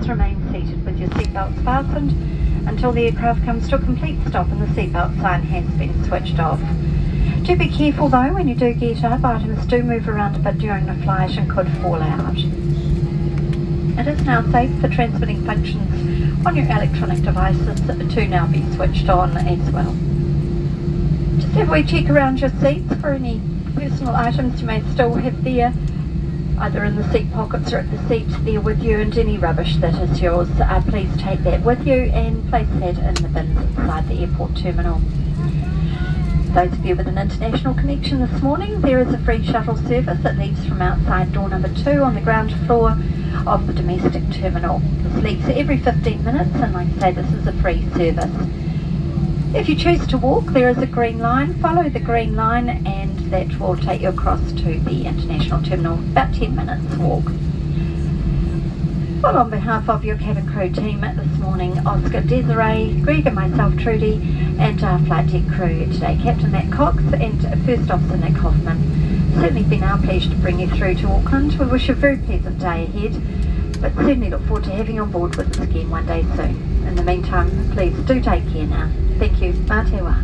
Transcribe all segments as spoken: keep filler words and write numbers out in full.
please remain seated with your seatbelts fastened until the aircraft comes to a complete stop and the seatbelt sign has been switched off. Do be careful though when you do get up, items do move around a bit during the flight and could fall out. It is now safe for transmitting functions on your electronic devices to now be switched on as well. Just have a wee check around your seats for any personal items you may still have there, either in the seat pockets or at the seat there with you, and any rubbish that is yours. Uh, please take that with you and place that in the bins inside the airport terminal. Those of you with an international connection this morning, there is a free shuttle service that leaves from outside door number two on the ground floor of the domestic terminal. This leaves every fifteen minutes, and like I say, this is a free service. If you choose to walk, there is a green line. Follow the green line and that will take you across to the international terminal, about ten minutes walk. Well, on behalf of your cabin crew team this morning, Oscar, Desiree, Greg and myself, Trudy, and our flight deck crew today, Captain Matt Cox and First Officer Nick Hoffman. It's certainly been our pleasure to bring you through to Auckland. We wish you a very pleasant day ahead, but certainly look forward to having you on board with us again one day soon. In the meantime, please do take care now. Thank you. Mā te wā.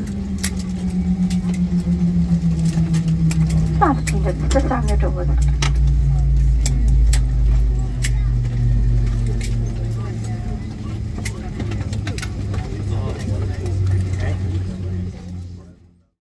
Flight attendants, disarm your doors.